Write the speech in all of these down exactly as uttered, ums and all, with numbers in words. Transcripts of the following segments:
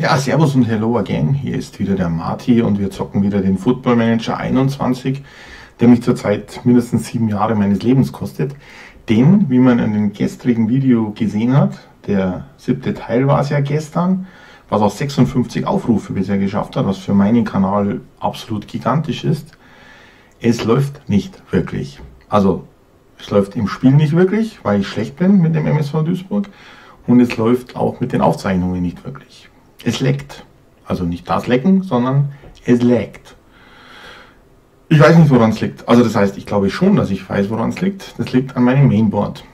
Ja, servus und hello again. Hier ist wieder der Marty und wir zocken wieder den Football Manager einundzwanzig, der mich zurzeit mindestens sieben Jahre meines Lebens kostet. Denn, wie man in dem gestrigen Video gesehen hat, der siebte Teil war es ja gestern, was auch sechsundfünfzig Aufrufe bisher geschafft hat, was für meinen Kanal absolut gigantisch ist. Es läuft nicht wirklich. Also, es läuft im Spiel nicht wirklich, weil ich schlecht bin mit dem M S V Duisburg. Und es läuft auch mit den Aufzeichnungen nicht wirklich. Es leckt. Also nicht das Lecken, sondern es leckt. Ich weiß nicht, woran es liegt. Also das heißt, ich glaube schon, dass ich weiß, woran es liegt. Das liegt an meinem Mainboard.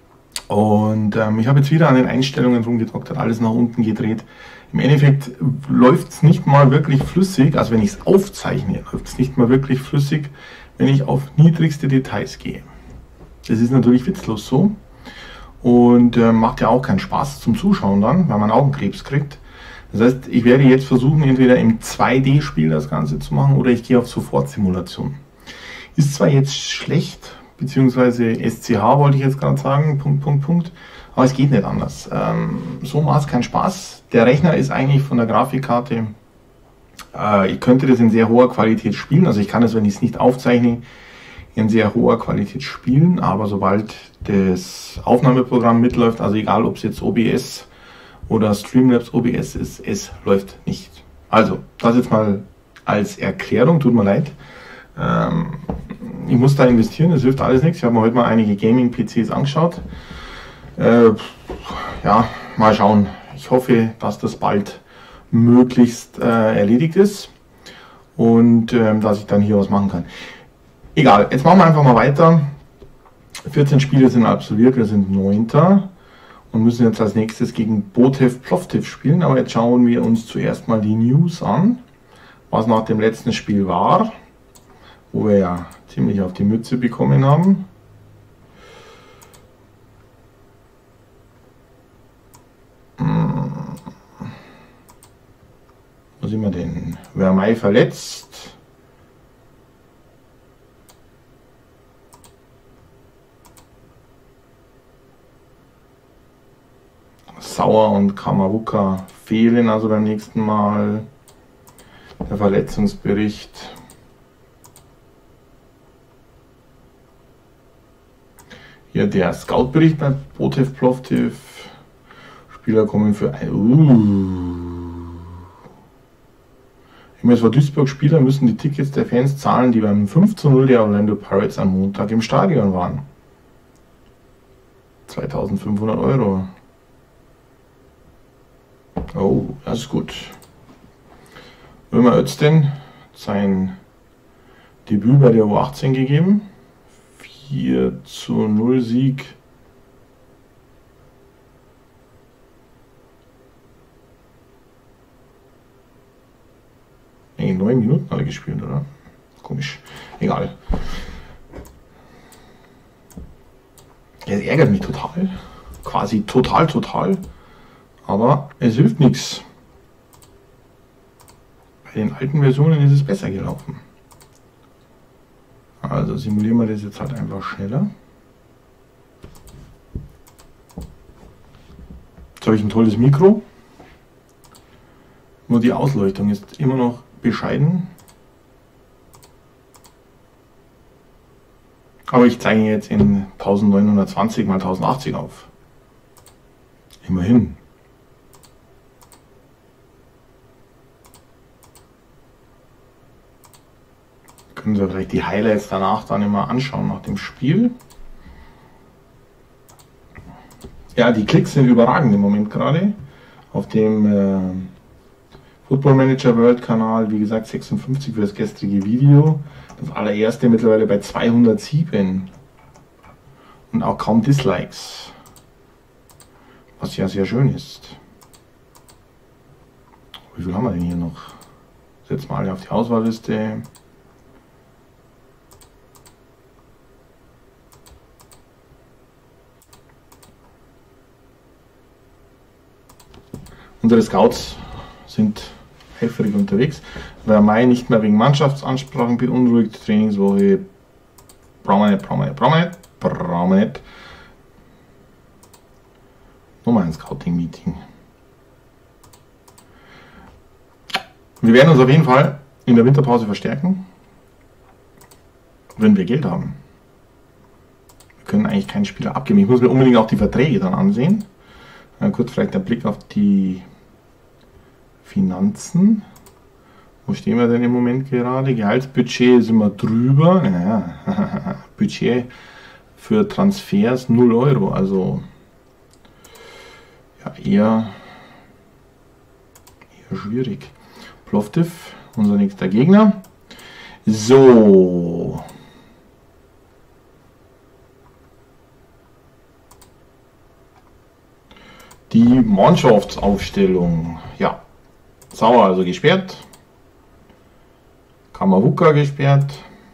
Und ähm, ich habe jetzt wieder an den Einstellungen rumgedoktert, alles nach unten gedreht. Im Endeffekt läuft es nicht mal wirklich flüssig, also wenn ich es aufzeichne, läuft es nicht mal wirklich flüssig, wenn ich auf niedrigste Details gehe. Das ist natürlich witzlos so und äh, macht ja auch keinen Spaß zum Zuschauen dann, weil man Augenkrebs kriegt. Das heißt, ich werde jetzt versuchen, entweder im zwei D Spiel das Ganze zu machen oder ich gehe auf Sofortsimulation. Ist zwar jetzt schlecht, beziehungsweise S C H wollte ich jetzt gerade sagen, Punkt, Punkt, Punkt, aber es geht nicht anders. Ähm, so macht es keinen Spaß. Der Rechner ist eigentlich von der Grafikkarte, äh, ich könnte das in sehr hoher Qualität spielen, also ich kann es, wenn ich es nicht aufzeichne, in sehr hoher Qualität spielen, aber sobald das Aufnahmeprogramm mitläuft, also egal ob es jetzt O B S oder Streamlabs O B S ist, es läuft nicht. Also, das jetzt mal als Erklärung, tut mir leid. Ähm, ich muss da investieren, das hilft alles nichts. Ich habe mir heute mal einige Gaming-P Cs angeschaut. Äh, ja, mal schauen. Ich hoffe, dass das bald möglichst äh, erledigt ist und äh, dass ich dann hier was machen kann. Egal, jetzt machen wir einfach mal weiter. vierzehn Spiele sind absolviert, wir sind Neunter. Und müssen jetzt als nächstes gegen Botev Plovdiv spielen. Aber jetzt schauen wir uns zuerst mal die News an, was nach dem letzten Spiel war, wo wir ja ziemlich auf die Mütze bekommen haben. Hm. Wo sind wir denn? Vermey verletzt. Sauer und Kamawuka fehlen also beim nächsten Mal. Der Verletzungsbericht. Hier der Scout-Bericht bei Botev Plovdiv. Spieler kommen für ein. Uh. M S V Duisburg Spieler müssen die Tickets der Fans zahlen, die beim fünf zu null der Orlando Pirates am Montag im Stadion waren. zweitausendfünfhundert Euro. Oh, das ist gut. Ömer Özden sein Debüt bei der U achtzehn gegeben. vier zu null Sieg. Nee, neun Minuten hat er gespielt, oder? Komisch. Egal. Er ärgert mich total. Quasi total, total. Aber es hilft nichts. Bei den alten Versionen ist es besser gelaufen. Also simulieren wir das jetzt halt einfach schneller. Jetzt habe ich ein tolles Mikro. Nur die Ausleuchtung ist immer noch bescheiden. Aber ich zeige jetzt in neunzehnhundertzwanzig mal tausendachtzig auf. Immerhin. Können Sie vielleicht die Highlights danach dann immer anschauen nach dem Spiel. Ja, die Klicks sind überragend im Moment gerade. Auf dem äh, Football Manager World Kanal, wie gesagt, sechsundfünfzig für das gestrige Video. Das allererste mittlerweile bei zweihundertsieben. Und auch kaum Dislikes. Was ja sehr schön ist. Wie viel haben wir denn hier noch? Setz mal auf die Auswahlliste. Unsere Scouts sind helferig unterwegs. Vermey nicht mehr wegen Mannschaftsansprachen beunruhigt. Trainingswoche brauchen wir nicht, brauchen wir nicht, brauchen wir nicht, brauchen wir nicht. Nochmal ein Scouting-Meeting. Wir werden uns auf jeden Fall in der Winterpause verstärken, wenn wir Geld haben. Wir können eigentlich keinen Spieler abgeben. Ich muss mir unbedingt auch die Verträge dann ansehen. Dann kurz vielleicht der Blick auf die Finanzen. Wo stehen wir denn im Moment gerade? Gehaltsbudget sind wir drüber. Naja, Budget für Transfers null Euro. Also ja, eher, eher schwierig. Plovdiv, unser nächster Gegner. So. Die Mannschaftsaufstellung. Ja. Sauer also gesperrt. Kamawuka gesperrt.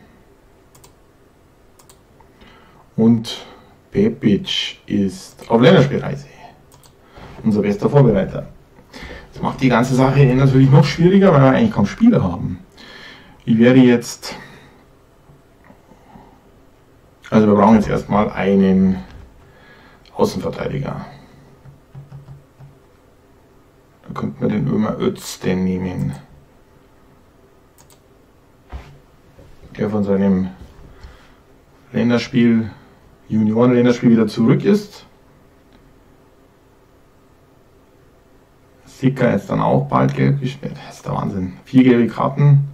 Und Pepic ist auf Länderspielreise. Unser bester Vorbereiter. Das macht die ganze Sache natürlich noch schwieriger, weil wir eigentlich kaum Spieler haben. Ich werde jetzt... Also wir brauchen jetzt erstmal einen Außenverteidiger. Da könnten wir den Ömer Özden nehmen. Der von seinem Länderspiel, Junioren-Länderspiel wieder zurück ist. Sicker ist dann auch bald gelb gesperrt. Das ist der Wahnsinn. Vier gelbe Karten.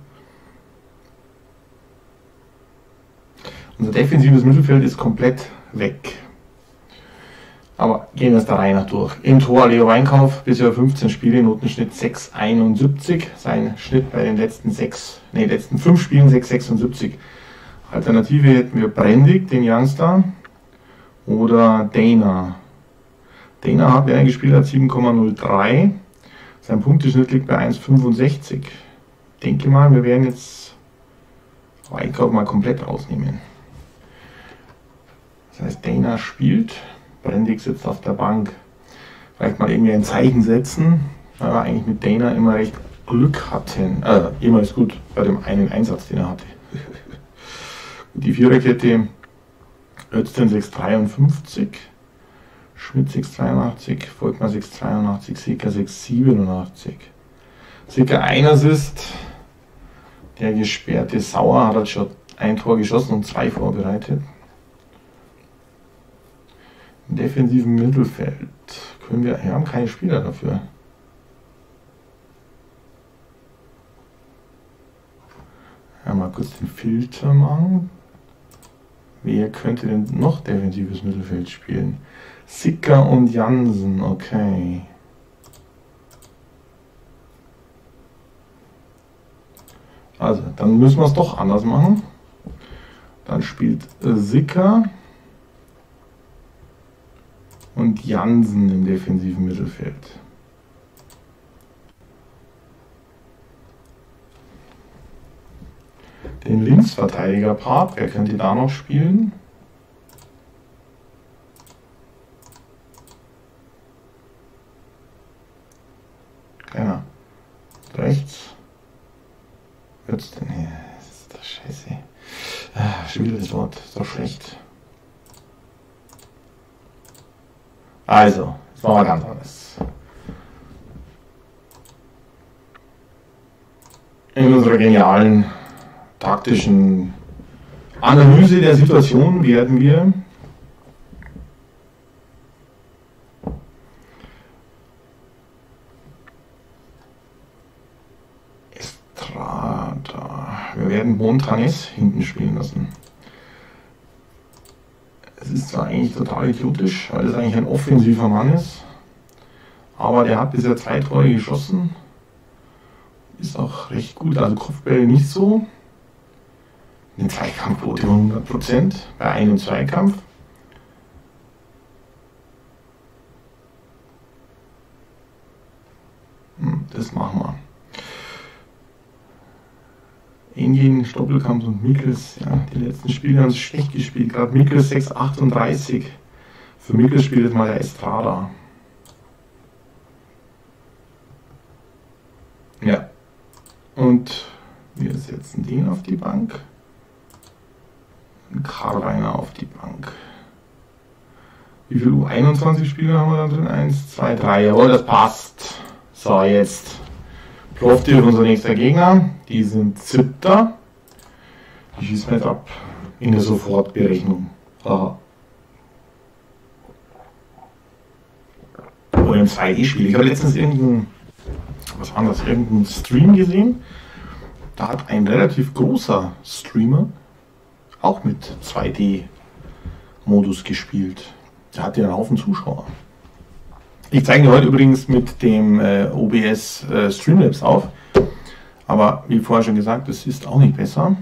Unser defensives Mittelfeld ist komplett weg. Aber gehen wir es der Reihe nach durch. Im Tor Leo Weinkauf, bisher fünfzehn Spiele, Notenschnitt sechs Komma einundsiebzig. Sein Schnitt bei den letzten sechs, nee, letzten fünf Spielen sechs Komma sechsundsiebzig. Alternative hätten wir Brendig, den Youngster, oder Dana. Dana hat, wer er gespielt hat, sieben Komma null drei. Sein Punkteschnitt liegt bei eins Komma fünfundsechzig. Ich denke mal, wir werden jetzt Weinkauf mal komplett rausnehmen. Das heißt, Dana spielt. Brendig sitzt auf der Bank. Vielleicht mal irgendwie ein Zeichen setzen, weil wir eigentlich mit Dana immer recht Glück hatten. Äh, immer ist gut bei dem einen Einsatz, den er hatte. Die Viererkette, Özden sechs Komma dreiundfünfzig, Schmidt sechs Komma dreiundachtzig, Volkmar sechs Komma zweiundachtzig, Sicker sechs Komma siebenundachtzig. Sicker ein Assist, der gesperrte Sauer hat halt schon ein Tor geschossen und zwei vorbereitet. Im defensiven Mittelfeld können wir, wir haben keine Spieler dafür. Ja, mal kurz den Filter machen. Wer könnte denn noch defensives Mittelfeld spielen? Sicker und Jansen, okay. Also, dann müssen wir es doch anders machen. Dann spielt Sicker und Jansen im defensiven Mittelfeld. Den Linksverteidiger-Part, wer könnte da noch spielen? Keiner. Rechts. Wird's denn hier? Das ist doch scheiße. Ah, schwieriges Wort, ist doch schlecht. Also, jetzt machen wir ganz anders. In unserer genialen taktischen Analyse der Situation werden wir Estrada, wir werden Montanes hinten spielen lassen. Es ist zwar eigentlich total idiotisch, weil es eigentlich ein offensiver Mann ist, aber der hat bisher zwei Tore geschossen, ist auch recht gut, also Kopfbälle nicht so. Eine Zweikampfquote hundert Prozent bei einem Zweikampf. Das machen wir. Engin, Stoppelkamp und Mikkels, ja, die letzten Spiele haben sie schlecht gespielt. Gerade Mikkels sechs Komma achtunddreißig. Für Mikkels spielt jetzt mal der Estrada. Ja. Und wir setzen den auf die Bank. Karl-Reiner auf die Bank. Wie viele U einundzwanzig Spieler haben wir da drin? eins, zwei, drei. Jawohl, das passt. So, jetzt Plovdiv, unser nächster Gegner, die sind siebter. Die schießen nicht ab in der Sofortberechnung. Aha. Oder im zwei D-Spiel. Ich habe letztens irgendeinen, was war das, irgendeinen Stream gesehen. Da hat ein relativ großer Streamer auch mit zwei D-Modus gespielt. Der hatte einen Haufen Zuschauer. Ich zeige heute übrigens mit dem äh, O B S äh, Streamlabs auf. Aber wie vorher schon gesagt, es ist auch nicht besser.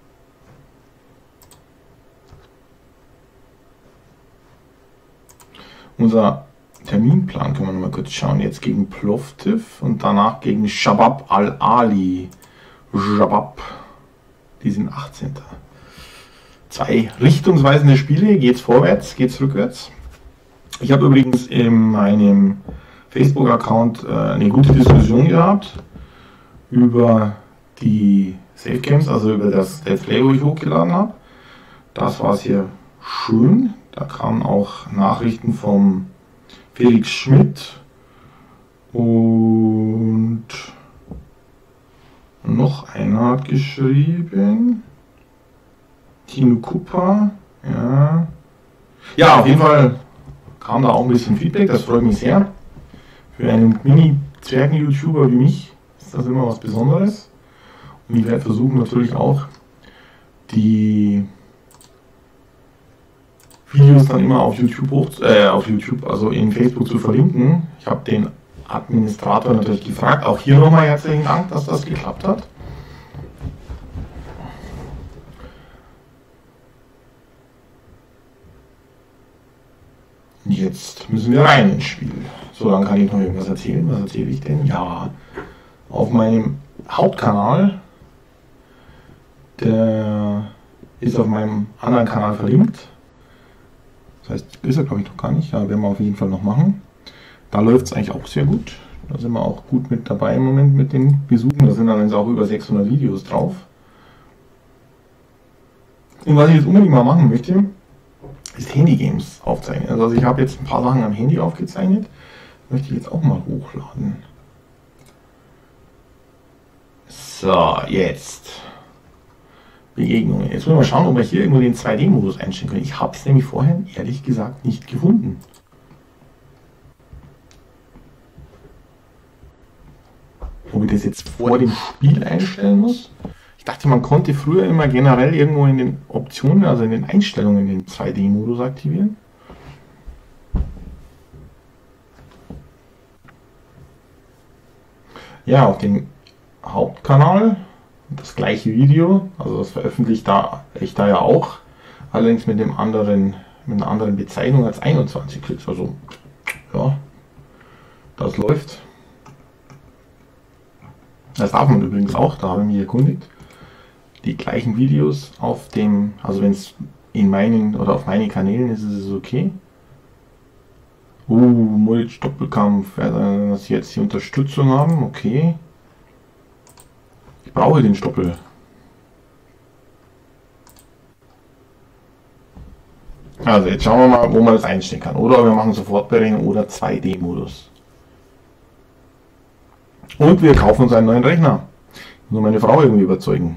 Unser Terminplan können wir noch mal kurz schauen. Jetzt gegen Plovdiv und danach gegen Shabab Al-Ali. Shabab. Die sind achtzehnter Zwei richtungsweisende Spiele. Geht's vorwärts, geht's rückwärts. Ich habe übrigens in meinem Facebook-Account äh, eine gute Diskussion gehabt über die Safecams, also über das Let's Play, wo ich hochgeladen habe. Das war es hier schön. Da kamen auch Nachrichten vom Felix Schmidt und noch einer hat geschrieben, Tino Kuppa, ja. Ja, auf jeden Fall kam da auch ein bisschen Feedback, das freut mich sehr. Für einen Mini-Zwergen-YouTuber wie mich ist das immer was Besonderes. Und ich werde versuchen natürlich auch die Videos dann immer auf YouTube, hoch, äh, auf YouTube, also in Facebook zu verlinken. Ich habe den Administrator natürlich gefragt. Auch hier nochmal herzlichen Dank, dass das geklappt hat. Jetzt müssen wir rein ins Spiel. So, dann kann ich noch irgendwas erzählen. Was erzähle ich denn? Ja, auf meinem Hauptkanal, der ist auf meinem anderen Kanal verlinkt. Das heißt, ist er glaube ich noch gar nicht, aber werden wir auf jeden Fall noch machen. Da läuft es eigentlich auch sehr gut. Da sind wir auch gut mit dabei im Moment mit den Besuchen. Da sind dann jetzt auch über sechshundert Videos drauf. Und was ich jetzt unbedingt mal machen möchte, ist Handy-Games aufzeichnen. Also ich habe jetzt ein paar Sachen am Handy aufgezeichnet. Möchte ich jetzt auch mal hochladen. So, jetzt Begegnungen. Jetzt wollen wir mal schauen, ob wir hier irgendwo den zwei D-Modus einstellen können. Ich habe es nämlich vorher ehrlich gesagt nicht gefunden. Ob ich das jetzt vor dem Spiel einstellen muss? Ich dachte, man konnte früher immer generell irgendwo in den Optionen, also in den Einstellungen, den zwei D-Modus aktivieren. Ja, auf dem Hauptkanal das gleiche Video, also das veröffentlicht da ich da ja auch, allerdings mit dem anderen, mit einer anderen Bezeichnung als einundzwanzig Klicks. Also ja, das läuft. Das darf man übrigens auch, da habe ich mich erkundigt. Die gleichen Videos auf dem, also wenn es in meinen oder auf meinen Kanälen ist, ist es okay. Uh, Mulch, Doppelkampf, ja, dass sie jetzt die Unterstützung haben, okay. Ich brauche den Stoppel. Also jetzt schauen wir mal, wo man das einstellen kann. Oder wir machen Sofortberechnung oder zwei D-Modus. Und wir kaufen uns einen neuen Rechner. Nur meine Frau irgendwie überzeugen.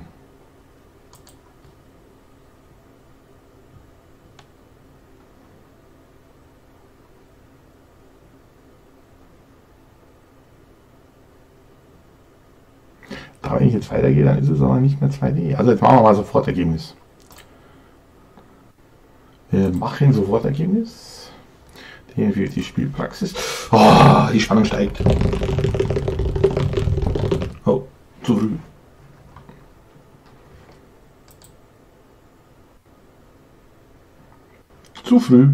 Da, wenn ich jetzt weitergehe, dann ist es aber nicht mehr zwei D. Also jetzt machen wir mal Sofortergebnis. Wir machen Sofortergebnis. Hier fehlt die Spielpraxis. Oh, die Spannung steigt. Oh, zu früh. Zu früh.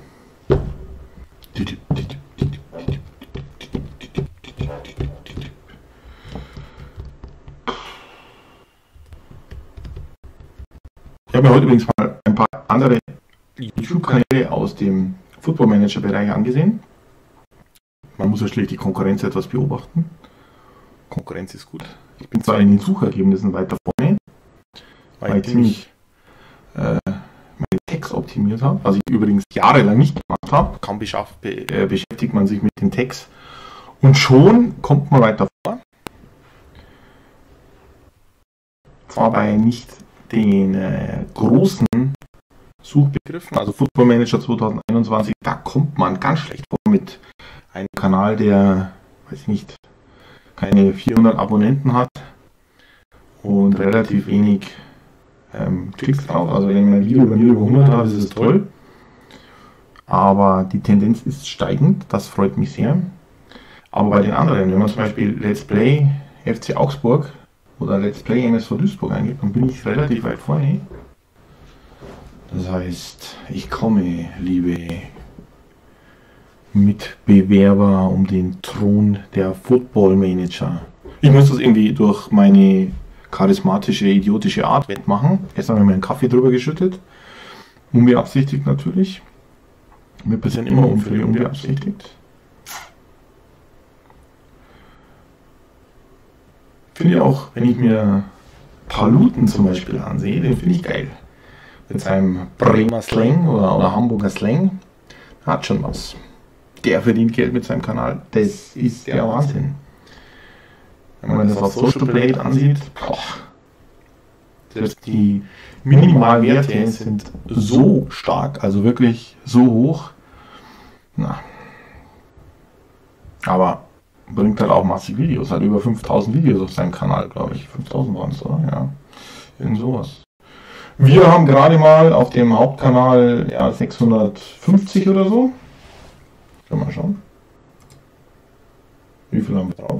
Ich habe mir heute übrigens mal ein paar andere YouTube-Kanäle aus dem Football Manager Bereich angesehen. Man muss ja schlicht die Konkurrenz etwas beobachten. Konkurrenz ist gut. Ich bin zwar in den Suchergebnissen weiter vorne, weil ich ziemlich äh, meine Tags optimiert habe, was ich übrigens jahrelang nicht gemacht habe. Kaum beschafft, be, äh, beschäftigt man sich mit den Tags und schon kommt man weiter vor. zwar bei nicht den äh, großen Suchbegriffen, also Football Manager zwanzig einundzwanzig, da kommt man ganz schlecht vor mit einem Kanal, der, weiß ich nicht, keine vierhundert Abonnenten hat und relativ wenig ähm, Klicks drauf. Also wenn mein Video bei mir über hundert hat, ist es toll. Aber die Tendenz ist steigend, das freut mich sehr. Aber bei den anderen, wenn man zum Beispiel Let's Play F C Augsburg oder Let's Play M S V Duisburg eingibt, dann bin ich relativ weit vorne. Das heißt, ich komme, liebe Mitbewerber um den Thron der Football Manager. Ich muss das irgendwie durch meine charismatische, idiotische Art wettmachen. Erst haben wir mir einen Kaffee drüber geschüttet. Unbeabsichtigt natürlich. Wir passieren immer Unfälle unbeabsichtigt. Finde ich auch, wenn ich mir Paluten zum Beispiel ansehe, den finde ich geil. Mit seinem Bremer Slang oder, oder Hamburger Slang. Hat schon was. Der verdient Geld mit seinem Kanal. Das ist der Wahnsinn. Wenn man das auf Social Blade ansieht, boah, selbst die Minimalwerte sind so stark, also wirklich so hoch. Na. Aber bringt halt auch massig Videos, hat über fünftausend Videos auf seinem Kanal, glaube ich. fünftausend waren es, oder? Ja, irgend sowas. Wir haben gerade mal auf dem Hauptkanal ja, sechshundertfünfzig oder so. Können wir mal schauen. Wie viel haben wir drauf?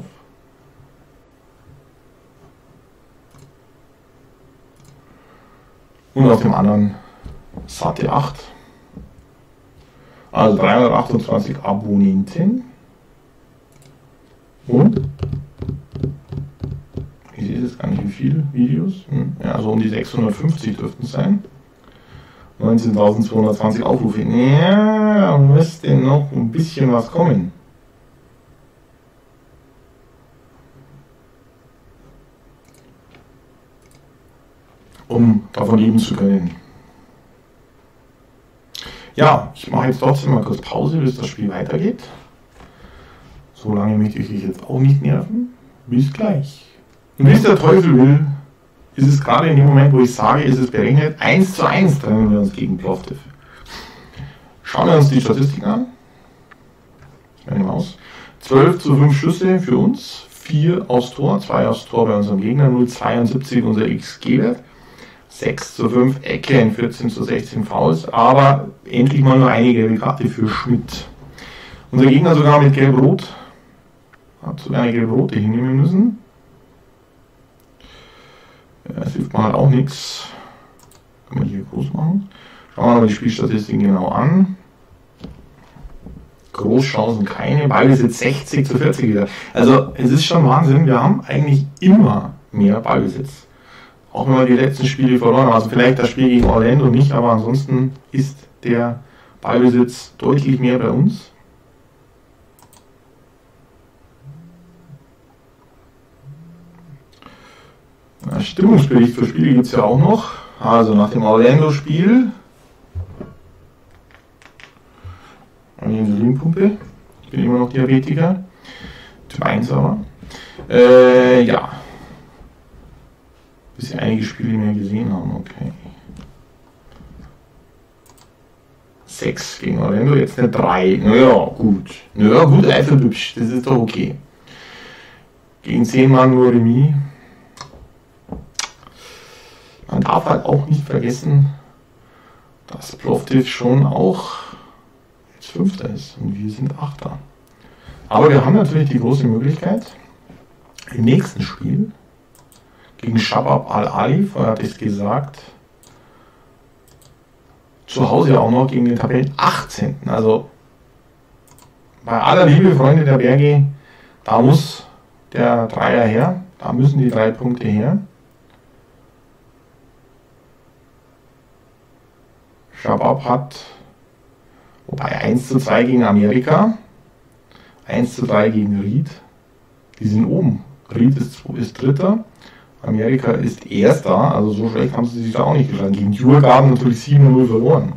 Und auf dem anderen satte acht. Also dreihundertachtundzwanzig Abonnenten. Und? Ich sehe jetzt gar nicht, wie viele Videos. Hm. Ja, so um die sechshundertfünfzig dürften es sein. neunzehntausendzweihundertzwanzig Aufrufe. Ja, da müsste noch ein bisschen was kommen. Um davon leben zu können. Ja, ich mache jetzt trotzdem mal kurz Pause, bis das Spiel weitergeht. So lange möchte ich dich jetzt auch nicht nerven. Bis gleich. Und wie es der Teufel will, ist es gerade in dem Moment, wo ich sage, ist es berechnet, eins zu eins trennen wir uns gegen Plovdiv. Schauen wir uns die Statistik an. Eine Maus. zwölf zu fünf Schüsse für uns, vier aufs Tor, zwei aufs Tor bei unserem Gegner, null Komma zweiundsiebzig unser X G-Wert, sechs zu fünf Ecken, vierzehn zu sechzehn Fouls, aber endlich mal nur eine gelbe Karte für Schmidt. Unser Gegner sogar mit Gelb-Rot, hat sogar eine Gelb-Rote hinnehmen müssen. Das hilft mir halt auch nichts. Kann man hier groß machen. Schauen wir uns mal die Spielstatistiken genau an. Großchancen keine, Ballbesitz sechzig zu vierzig wieder. Also es ist schon Wahnsinn, wir haben eigentlich immer mehr Ballbesitz. Auch wenn wir die letzten Spiele verloren haben. Also vielleicht das Spiel gegen Orlando nicht, aber ansonsten ist der Ballbesitz deutlich mehr bei uns. Stimmungsbericht für Spiele gibt es ja auch noch. Also nach dem Orlando-Spiel. Eine Insulinpumpe. Ich bin immer noch Diabetiker. Typ eins aber. Äh, ja. Bis wir einige Spiele mehr gesehen haben, okay. sechs gegen Orlando, jetzt eine drei. Naja, gut. Naja, gut, einfach hübsch. Das ist doch okay. Gegen zehn Mann nur Remis. Man darf halt auch nicht vergessen, dass Plovdiv schon auch jetzt Fünfter ist und wir sind Achter. Aber wir haben natürlich die große Möglichkeit, im nächsten Spiel gegen Shabab Al-Ali, vorher hatte ich es gesagt, zu Hause auch noch gegen den Tabellen achtzehnten Also bei aller Liebe, Freunde der Berge, da muss der Dreier her, da müssen die drei Punkte her. Shabab hat, wobei eins zu zwei gegen Amerika, eins zu drei gegen Ried, die sind oben. Ried ist, ist Dritter, Amerika ist Erster, also so schlecht haben sie sich da auch nicht geschlagen. Gegen Djurgården natürlich sieben zu null verloren.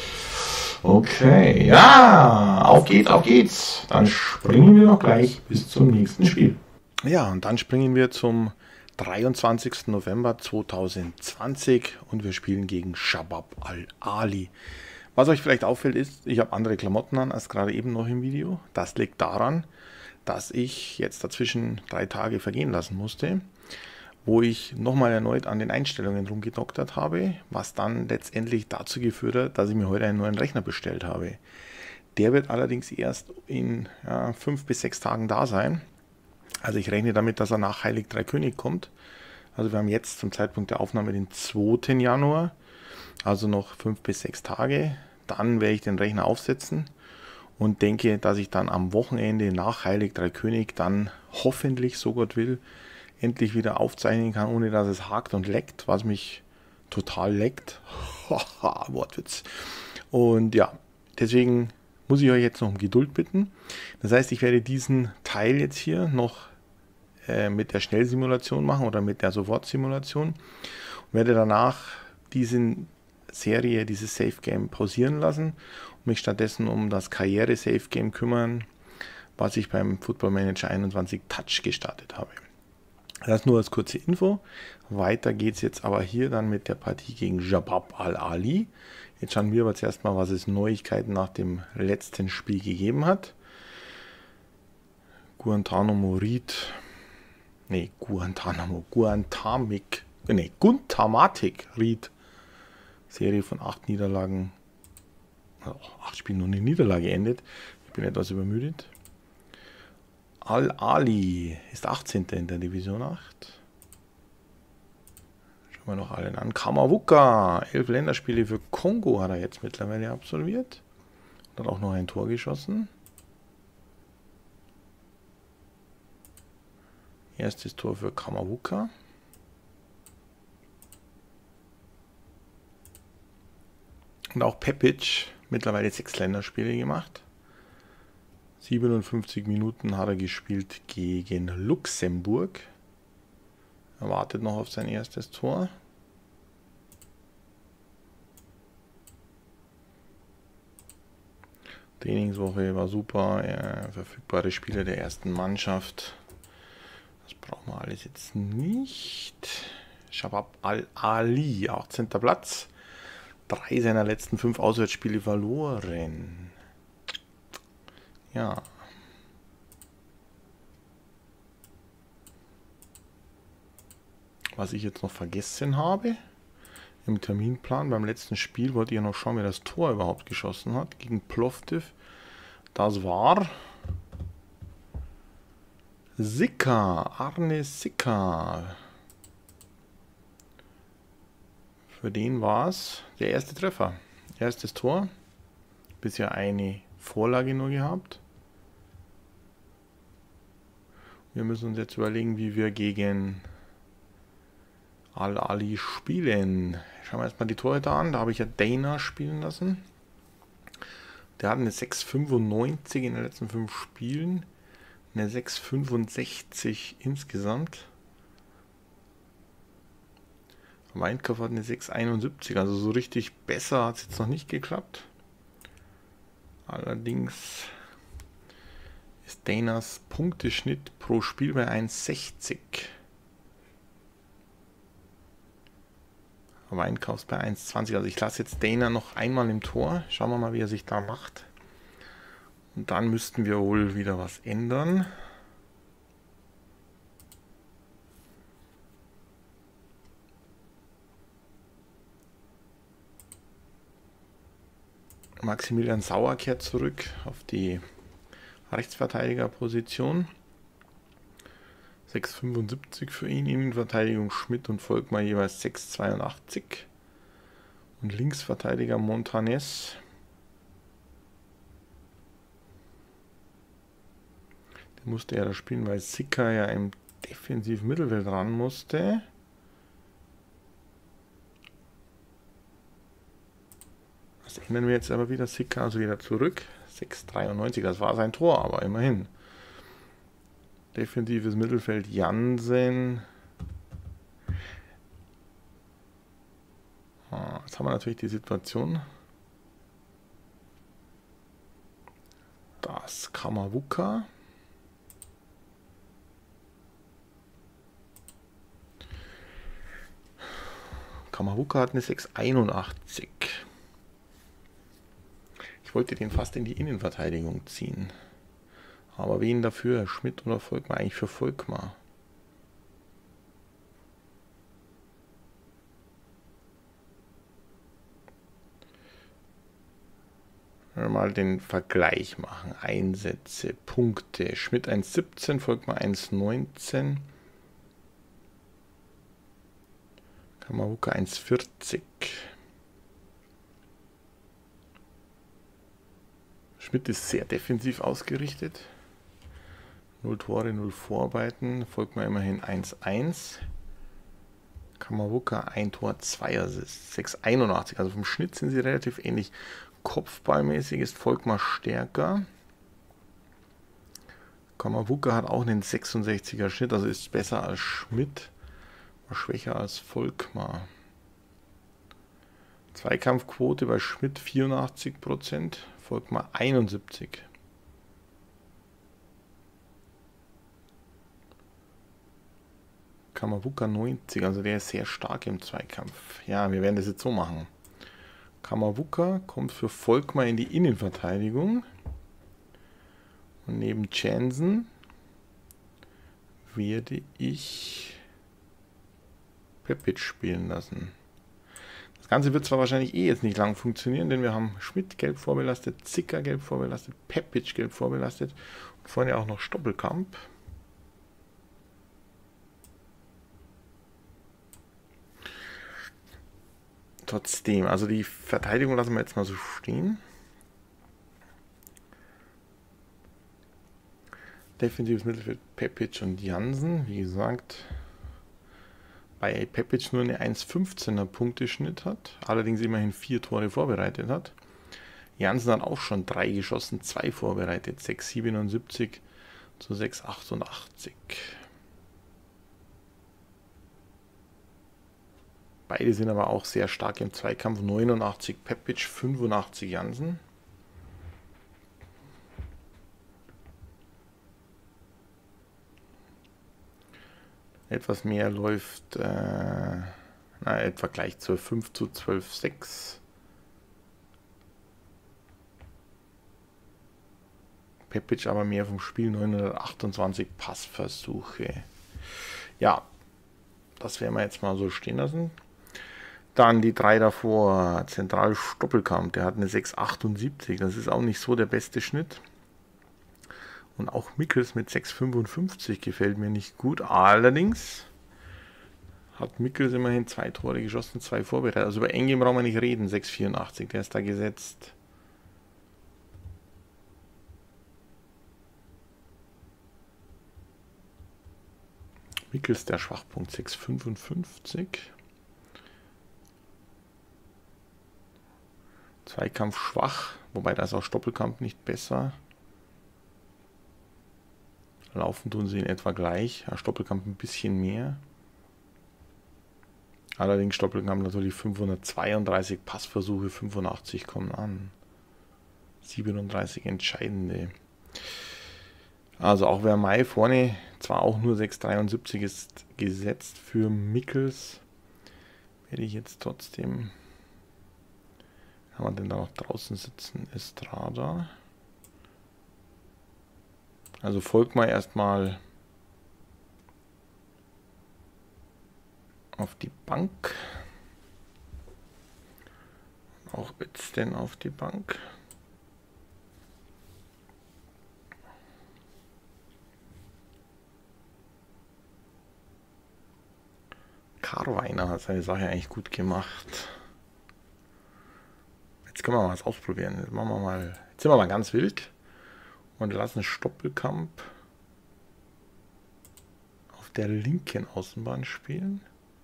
Okay, ja, auf geht's, auf geht's. Dann springen wir doch gleich bis zum nächsten Spiel. Ja, und dann springen wir zum dreiundzwanzigsten November zweitausendzwanzig und wir spielen gegen Shabab Al-Ahli. Was euch vielleicht auffällt ist, ich habe andere Klamotten an als gerade eben noch im Video. Das liegt daran, dass ich jetzt dazwischen drei Tage vergehen lassen musste, wo ich nochmal erneut an den Einstellungen rumgedoktert habe, was dann letztendlich dazu geführt hat, dass ich mir heute einen neuen Rechner bestellt habe. Der wird allerdings erst in ja, fünf bis sechs Tagen da sein. Also ich rechne damit, dass er nach Heilig Drei König kommt. Also wir haben jetzt zum Zeitpunkt der Aufnahme den zweiten Januar, also noch fünf bis sechs Tage. Dann werde ich den Rechner aufsetzen und denke, dass ich dann am Wochenende nach Heilig Drei König dann hoffentlich, so Gott will, endlich wieder aufzeichnen kann, ohne dass es hakt und leckt, was mich total leckt. Haha, Wortwitz. Und ja, deswegen muss ich euch jetzt noch um Geduld bitten. Das heißt, ich werde diesen Teil jetzt hier noch äh, mit der Schnellsimulation machen oder mit der Sofortsimulation und werde danach diese Serie, dieses Safe Game pausieren lassen und mich stattdessen um das Karriere Safe Game kümmern, was ich beim Football Manager einundzwanzig Touch gestartet habe. Das nur als kurze Info. Weiter geht es jetzt aber hier dann mit der Partie gegen Shabab Al-Ahli. Jetzt schauen wir aber zuerst mal, was es Neuigkeiten nach dem letzten Spiel gegeben hat. Guantanamo Ried. Ne, Guantanamo. Guantamik. Ne, Guntamatic Ried. Serie von acht Niederlagen. Also acht Spielen und eine Niederlage endet. Ich bin etwas übermüdet. Al-Ahli ist achtzehnter in der Division acht. Schauen wir noch allen an. Kamavuka, elf Länderspiele für Kongo hat er jetzt mittlerweile absolviert. Hat auch noch ein Tor geschossen. Erstes Tor für Kamavuka. Und auch Pepic, mittlerweile sechs Länderspiele gemacht. siebenundfünfzig Minuten hat er gespielt gegen Luxemburg. Er wartet noch auf sein erstes Tor. Trainingswoche war super. Äh, verfügbare Spieler der ersten Mannschaft. Das brauchen wir alles jetzt nicht. Shabab Al-Ahli, achtzehnter Platz. Drei seiner letzten fünf Auswärtsspiele verloren. Ja. Was ich jetzt noch vergessen habe, im Terminplan beim letzten Spiel wollte ich ja noch schauen, wer das Tor überhaupt geschossen hat gegen Plovdiv. Das war Sika, Arne Sika. Für den war es der erste Treffer. Erstes Tor. Bisher eine Vorlage nur gehabt. Wir müssen uns jetzt überlegen, wie wir gegen Al-Ahli spielen. Schauen wir erstmal die Torhüter an. Da habe ich ja Dana spielen lassen. Der hat eine sechs Komma fünfundneunzig in den letzten fünf Spielen. Eine sechs Komma fünfundsechzig insgesamt. Weinkopf hat eine sechs Komma einundsiebzig. Also so richtig besser hat es jetzt noch nicht geklappt. Allerdings ist Danas Punkteschnitt pro Spiel bei eins Komma sechzig. Weinkaufs bei eins Komma zwanzig. Also ich lasse jetzt Dana noch einmal im Tor. Schauen wir mal, wie er sich da macht. Und dann müssten wir wohl wieder was ändern. Maximilian Sauer kehrt zurück auf die Rechtsverteidigerposition. sechs Komma fünfundsiebzig für ihn. Innenverteidigung Schmidt und Volkmar jeweils sechs Komma zweiundachtzig. Und Linksverteidiger Montanes. Den musste er da spielen, weil Sika ja im defensiven Mittelfeld ran musste. Das ändern wir jetzt aber wieder. Sika also wieder zurück. sechs Komma dreiundneunzig, das war sein Tor, aber immerhin. Defensives Mittelfeld Jansen. Jetzt haben wir natürlich die Situation, dass Kamavuka Kamawuka hat eine sechs einundachtzig. Ich wollte den fast in die Innenverteidigung ziehen. Aber wen dafür? Schmidt oder Volkmar? Eigentlich für Volkmar. Mal den Vergleich machen. Einsätze, Punkte. Schmidt eins siebzehn, Volkmar eins neunzehn. Kamawuka eins vierzig. Schmidt ist sehr defensiv ausgerichtet. null Tore, null Vorarbeiten. Volkmar immerhin eins eins. Kamawuka ein Tor, zwei Assists. sechs einundachtzig. Also vom Schnitt sind sie relativ ähnlich. Kopfballmäßig ist Volkmar stärker. Kamawuka hat auch einen sechsundsechziger Schnitt, also ist besser als Schmidt, war schwächer als Volkmar. Zweikampfquote bei Schmidt vierundachtzig Prozent, Volkmar einundsiebzig. Kamawuka neunzig, also der ist sehr stark im Zweikampf. Ja, wir werden das jetzt so machen. Kamawuka kommt für Volkmar in die Innenverteidigung. Und neben Jansen werde ich Pepic spielen lassen. Das Ganze wird zwar wahrscheinlich eh jetzt nicht lang funktionieren, denn wir haben Schmidt gelb vorbelastet, Zicker gelb vorbelastet, Pepic gelb vorbelastet und vorne auch noch Stoppelkamp. Trotzdem, also die Verteidigung lassen wir jetzt mal so stehen. Defensives Mittelfeld Pepic und Jansen. Wie gesagt, bei Pepic nur eine eins fünfzehner Punkteschnitt hat, allerdings immerhin vier Tore vorbereitet hat. Jansen hat auch schon drei geschossen, zwei vorbereitet, sechs siebenundsiebzig zu sechs achtundachtzig. Beide sind aber auch sehr stark im Zweikampf. neunundachtzig Pepic, fünfundachtzig Jansen. Etwas mehr läuft, äh, na, etwa gleich zur fünf zu zwölf sechs. Pepic aber mehr vom Spiel, neunhundertachtundzwanzig Passversuche. Ja, das werden wir jetzt mal so stehen lassen. Dann die drei davor, Zentral Stoppelkamp, der hat eine sechs achtundsiebzig, das ist auch nicht so der beste Schnitt. Und auch Mickels mit sechs fünfundfünfzig gefällt mir nicht gut, allerdings hat Mickels immerhin zwei Tore geschossen, zwei vorbereitet. Also über Engel brauchen wir nicht reden, sechs vierundachtzig, der ist da gesetzt. Mickels der Schwachpunkt, sechs fünfundfünfzig. Zweikampf schwach, wobei da ist auch Stoppelkamp nicht besser. Laufen tun sie in etwa gleich, ja, Stoppelkamp ein bisschen mehr. Allerdings Stoppelkamp natürlich fünfhundertzweiunddreißig Passversuche, fünfundachtzig kommen an. siebenunddreißig entscheidende. Also auch wer Mai vorne zwar auch nur sechs dreiundsiebzig ist gesetzt für Mickels, werde ich jetzt trotzdem... Kann man denn da noch draußen sitzen? Estrada. Also Volkmar erstmal auf die Bank. Auch Özden auf die Bank. Karweiner hat seine Sache eigentlich gut gemacht. Jetzt können wir mal was ausprobieren. Jetzt machen wir mal, jetzt sind wir mal ganz wild und lassen Stoppelkamp auf der linken Außenbahn spielen.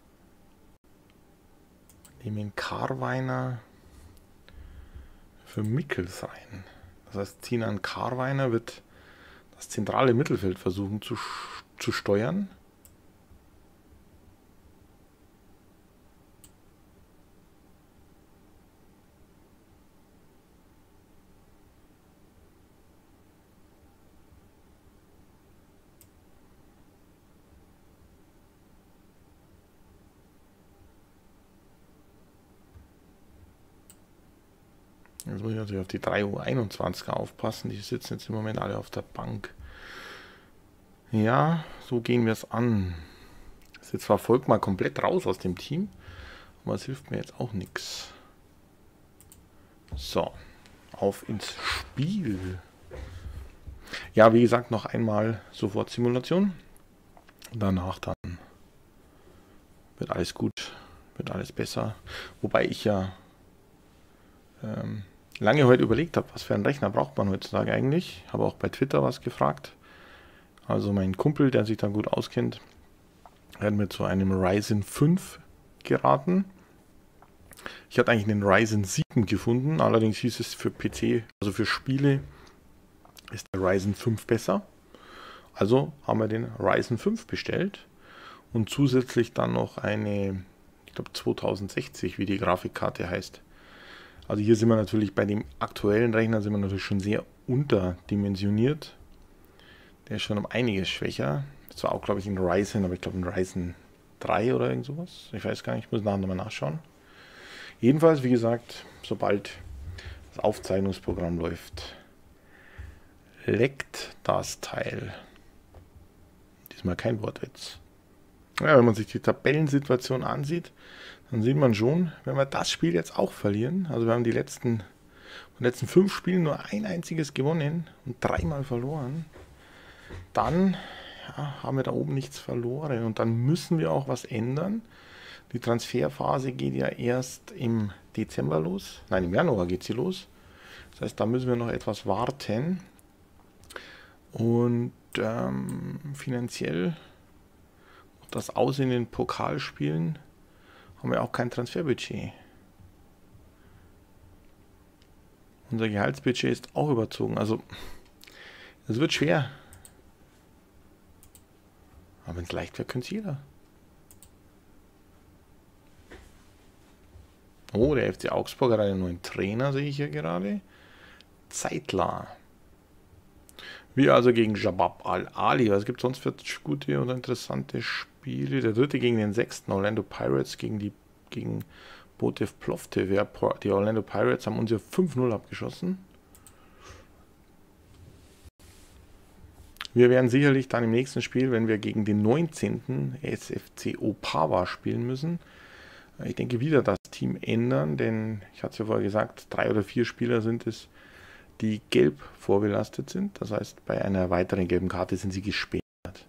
Nehmen Karweiner für Mickels ein. Das heißt, Sinan Karweiner wird das zentrale Mittelfeld versuchen zu, zu steuern. Jetzt muss ich natürlich auf die drei U einundzwanziger aufpassen. Die sitzen jetzt im Moment alle auf der Bank. Ja, so gehen wir es an. Ist jetzt zwar Volk mal komplett raus aus dem Team, aber es hilft mir jetzt auch nichts. So, auf ins Spiel. Ja, wie gesagt, noch einmal sofort Simulation. Danach dann wird alles gut, wird alles besser. Wobei ich ja ähm, lange heute überlegt habe, was für einen Rechner braucht man heutzutage eigentlich. Habe auch bei Twitter was gefragt. Also mein Kumpel, der sich da gut auskennt, hat mir zu einem Ryzen fünf geraten. Ich hatte eigentlich einen Ryzen sieben gefunden, allerdings hieß es für P C, also für Spiele, ist der Ryzen fünf besser. Also haben wir den Ryzen fünf bestellt und zusätzlich dann noch eine, ich glaube zweitausendsechzig, wie die Grafikkarte heißt. Also hier sind wir natürlich bei dem aktuellen Rechner sind wir natürlich schon sehr unterdimensioniert. Der ist schon um einiges schwächer. Das war auch, glaube ich, ein Ryzen, aber ich glaube ein Ryzen drei oder irgend sowas. Ich weiß gar nicht, ich muss nachher nochmal nachschauen. Jedenfalls, wie gesagt, sobald das Aufzeichnungsprogramm läuft, leckt das Teil. Diesmal kein Wortwitz. Ja, wenn man sich die Tabellensituation ansieht, dann sieht man schon, wenn wir das Spiel jetzt auch verlieren, also wir haben die letzten, die letzten fünf Spiele nur ein einziges gewonnen und dreimal verloren, dann ja, haben wir da oben nichts verloren und dann müssen wir auch was ändern. Die Transferphase geht ja erst im Dezember los, nein, im Januar geht sie los. Das heißt, da müssen wir noch etwas warten und ähm, finanziell das Aus in den Pokalspielen haben wir auch kein Transferbudget. Unser Gehaltsbudget ist auch überzogen. Also, es wird schwer. Aber wenn es leicht wäre, könnte es jeder. Oh, der F C Augsburg hat einen neuen Trainer, sehe ich hier gerade. Zeitler. Wir also gegen Jabab Al-Ali. Was gibt es sonst für gute oder interessante Spiele? Der dritte gegen den sechsten. Orlando Pirates gegen die gegen Botev Plovdiv. Ja, die Orlando Pirates haben uns ja fünf null abgeschossen. Wir werden sicherlich dann im nächsten Spiel, wenn wir gegen den neunzehnten S F C Opava spielen müssen, ich denke wieder das Team ändern, denn ich hatte es ja vorher gesagt, drei oder vier Spieler sind es, die gelb vorbelastet sind. Das heißt, bei einer weiteren gelben Karte sind sie gesperrt.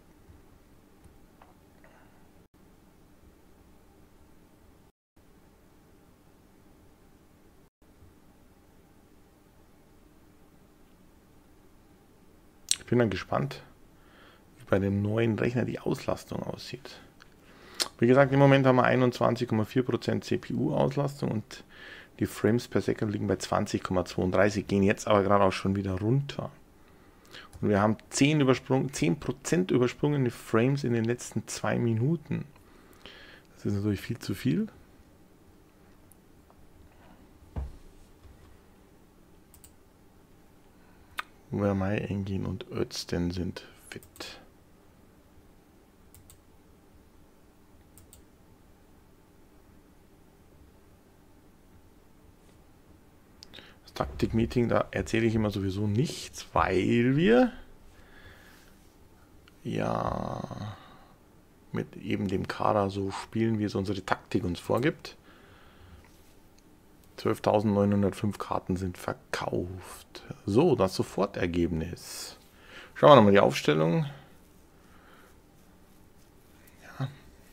Ich bin dann gespannt, wie bei dem neuen Rechner die Auslastung aussieht. Wie gesagt, im Moment haben wir einundzwanzig Komma vier Prozent C P U-Auslastung und die Frames per Second liegen bei zwanzig Komma zweiunddreißig, gehen jetzt aber gerade auch schon wieder runter. Und wir haben zehn Prozent übersprungene Frames in den letzten zwei Minuten. Das ist natürlich viel zu viel. Vermey, Engin und Özden sind fit. Taktik-Meeting, da erzähle ich immer sowieso nichts, weil wir ja mit eben dem Kader so spielen, wie es unsere Taktik uns vorgibt. zwölftausendneunhundertfünf Karten sind verkauft. So, das Sofortergebnis. Schauen wir nochmal die Aufstellung. Ja,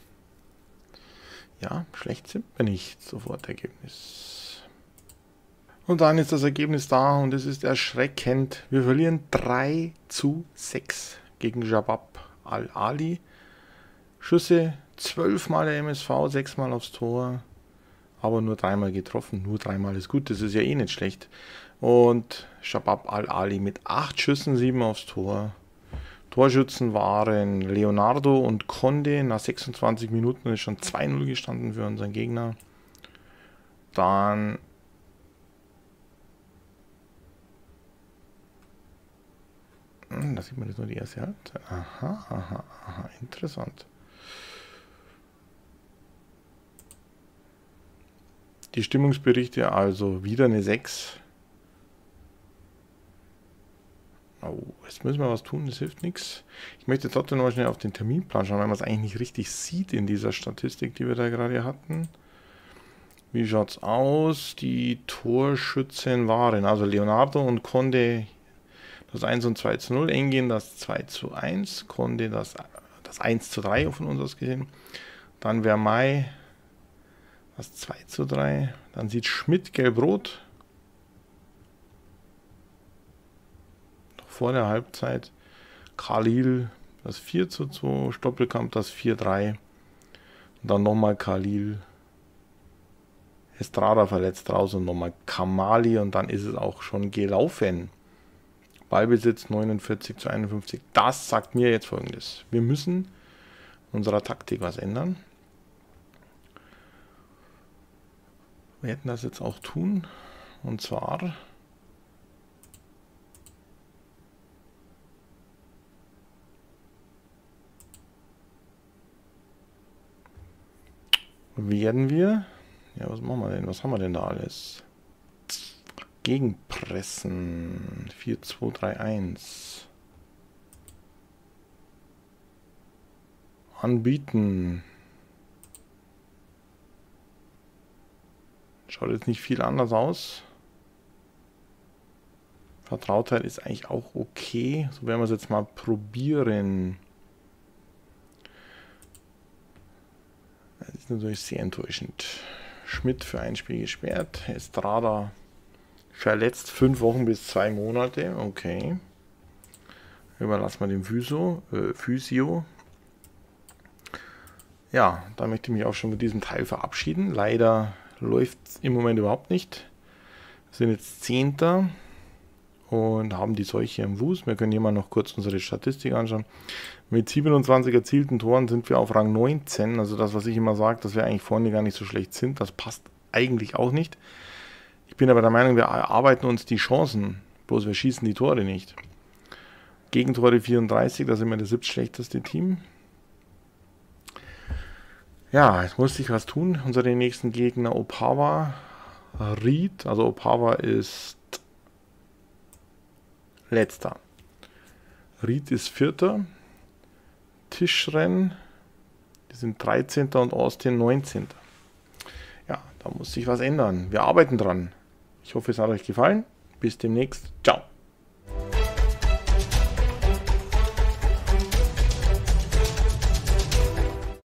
ja, schlecht sind wir nicht. Sofortergebnis. Und dann ist das Ergebnis da und es ist erschreckend. Wir verlieren drei zu sechs gegen Jabab Al-Ali. Schüsse zwölf Mal der M S V, sechs Mal aufs Tor, aber nur dreimal getroffen. Nur dreimal ist gut, das ist ja eh nicht schlecht. Und Jabab Al-Ali mit acht Schüssen, sieben aufs Tor. Torschützen waren Leonardo und Conde. Nach sechsundzwanzig Minuten ist schon zwei null gestanden für unseren Gegner. Dann da sieht man jetzt nur die erste Halbzeit. Aha, aha, aha, interessant. Die Stimmungsberichte, also wieder eine sechs Oh, jetzt müssen wir was tun, das hilft nichts. Ich möchte trotzdem noch mal schnell auf den Terminplan schauen, weil man es eigentlich nicht richtig sieht in dieser Statistik, die wir da gerade hatten. Wie schaut es aus? Die Torschützen waren, also Leonardo und Conde das eins und zwei zu null, Engin das zwei zu eins, Conde das, das eins zu drei von uns aus gesehen. Dann Vermey das zwei zu drei. Dann sieht Schmidt gelb-rot. Noch vor der Halbzeit. Khalil das vier zu zwei. Stoppelkamp das vier drei. Und dann nochmal Khalil. Estrada verletzt raus und nochmal Kamali. Und dann ist es auch schon gelaufen. Ballbesitz neunundvierzig zu einundfünfzig. Das sagt mir jetzt Folgendes. Wir müssen unserer Taktik was ändern. Wir hätten das jetzt auch tun. Und zwar werden wir, ja, was machen wir denn? Was haben wir denn da alles? Gegenpressen. vier zwei drei eins. Anbieten. Schaut jetzt nicht viel anders aus. Vertrautheit ist eigentlich auch okay. So werden wir es jetzt mal probieren. Das ist natürlich sehr enttäuschend. Schmidt für ein Spiel gesperrt. Estrada verletzt. Fünf Wochen bis zwei Monate. Okay. Überlassen wir dem Physio. Äh, Physio. Ja, da möchte ich mich auch schon mit diesem Teil verabschieden. Leider läuft es im Moment überhaupt nicht. Wir sind jetzt Zehnter und haben die Seuche im Fuß. Wir können hier mal noch kurz unsere Statistik anschauen. Mit siebenundzwanzig erzielten Toren sind wir auf Rang neunzehn. Also das, was ich immer sage, dass wir eigentlich vorne gar nicht so schlecht sind, das passt eigentlich auch nicht. Ich bin aber der Meinung, wir erarbeiten uns die Chancen, bloß wir schießen die Tore nicht. Gegentore vierunddreißig, da sind wir das siebtschlechteste Team. Ja, jetzt musste ich was tun. Unsere nächsten Gegner Opava, Ried, also Opava ist letzter. Ried ist vierter. Tischren, die sind dreizehnter und Austin neunzehnter. Ja, da muss sich was ändern. Wir arbeiten dran. Ich hoffe, es hat euch gefallen. Bis demnächst. Ciao.